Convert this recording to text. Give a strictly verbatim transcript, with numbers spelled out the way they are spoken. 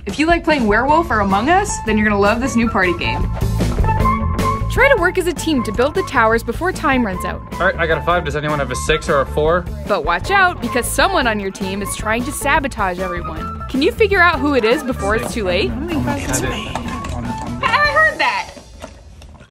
If you like playing Werewolf or Among Us, then you're gonna love this new party game. Try to work as a team to build the towers before time runs out. All right, I got a five. Does anyone have a six or a four? But watch out, because someone on your team is trying to sabotage everyone. Can you figure out who it is before it's too late? It's me.